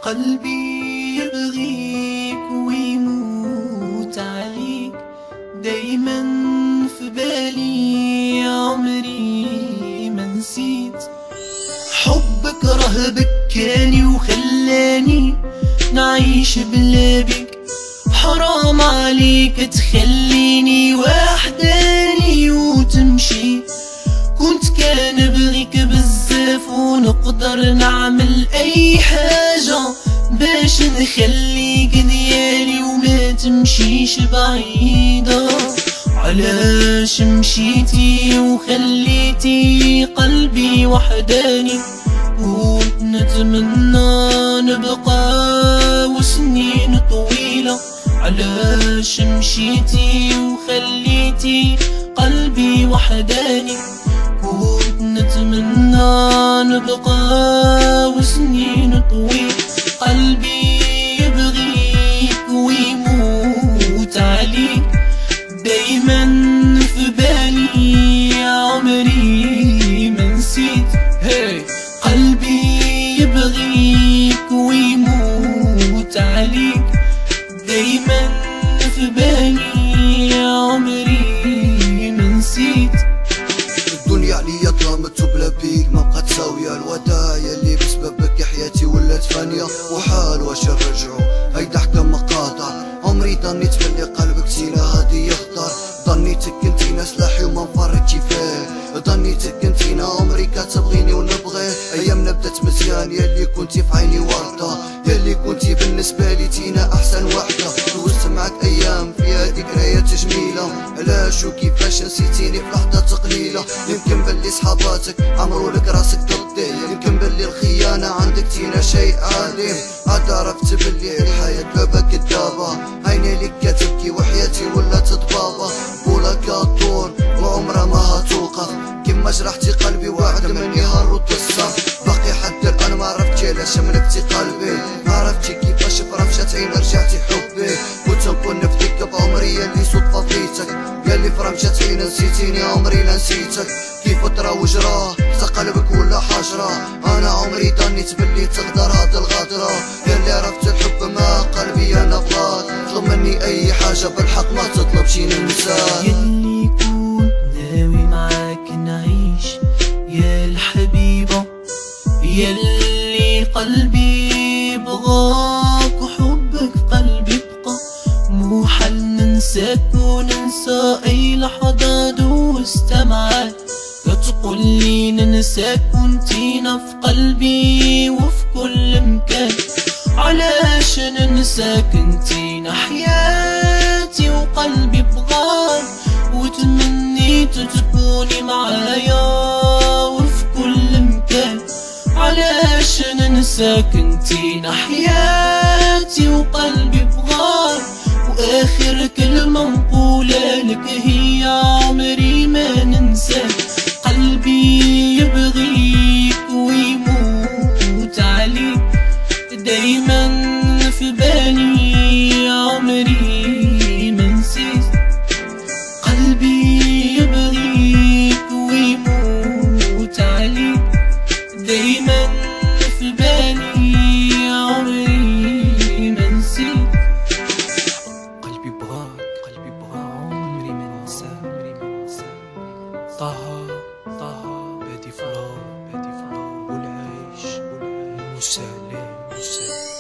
قلبي يبغيك ويموت عليك، دايما في بالي يا عمري ما نسيت. حبك راه بكاني وخلاني نعيش بلا بيك، حرام عليك تخليني وحداني وتمشي. كنت كان بغيك بزاف ونقدر نعمل اي حاجة باش نخليك ديالي وما تمشيش بعيدة. علاش مشيتي وخليتي قلبي وحداني؟ كنت نتمنى نبقى وسنين طويلة. علاش مشيتي وخليتي قلبي وحداني؟ كنت نتمنى نبقى وسنين طويلة. قلبي يبغيك ويموت عليك، دايما في بالي يا عمري ما نسيت. قلبي يبغيك ويموت عليك، دايما في بالي يا عمري ما نسيت. الدنيا عليا ظلمت وبلا بيك ما بقات ساوية. الوداع يلي بسببك حياتي ولات فانية، وحال واش نرجعو هيدا حكم مقاطع. عمري ظنيت بلي قلبك سينا هادي يخطر، ظنيتك كنتينا سلاحي وما نفرقتي فيه، ظنيتك كنتينا عمري كتبغيني ونبغيه. ايامنا بدات مزيان يلي كنتي في عيني وردة، يلي كنتي بالنسبة لي تينا احسن وحدة. دوزت معاك ايام فيها ذكريات جميلة، علاش وكيفاش نسيتيني في لحظة قليلة؟ يمكن بلي صحاباتك عمرو لك راسك ضدي، يمكن بلي الخيانة عندك تينا شيء عادي. عاد عرفت بلي الحياة بابا كدابة، عيني لك كتبكي وحياتي ولات ضبابة. بولا كطول وعمرها ما هتوقف، كيما جرحتي قلبي واحد مني هالرد الصف. باقي حتى الان ما عرفتي علاش ملكتي قلبي، ما عرفتي كيفاش فرمشات عين رجعتي حبي. كنت نكون نفديك بعمري ياللي صدفة فيتك، ياللي فرمشات عين نسيتيني عمري لا نسيتك. كيف تراوج راه قلبك ولا حجرة، انا عمري ظنيت بلي تقدر هاد الغدرة. ياللي عرفت الحب ما قلبي انا فاض، طلب مني اي حاجة بالحق ما تطلبش ننساك. ياللي كنت ناوي معاك نعيش يا الحبيبة، ياللي قلبي بغاك وحبك في قلبي بقى. مو حل ننساك وننسى اي لحظة دوست معاك، تقولي ننساك وانتينا في قلبي وفي كل مكان. علاش ننساك انتينا حياتي وقلبي بغاك، وتمنيت تكوني معايا وفي كل مكان. علاش ننساك انتينا حياتي وقلبي بغاك، واخر كلمة نقولها لك هي عمري ما ننساك. قلبي يبغيك ويموت عليك، دايما في بالي يا عمري ما نسيت. قلبي يبغيك ويموت عليك، دايما في بالي يا عمري ما نسيت. قلبي بغاك عمري ما ننساك. طه بادي فلور والعيش مسالم.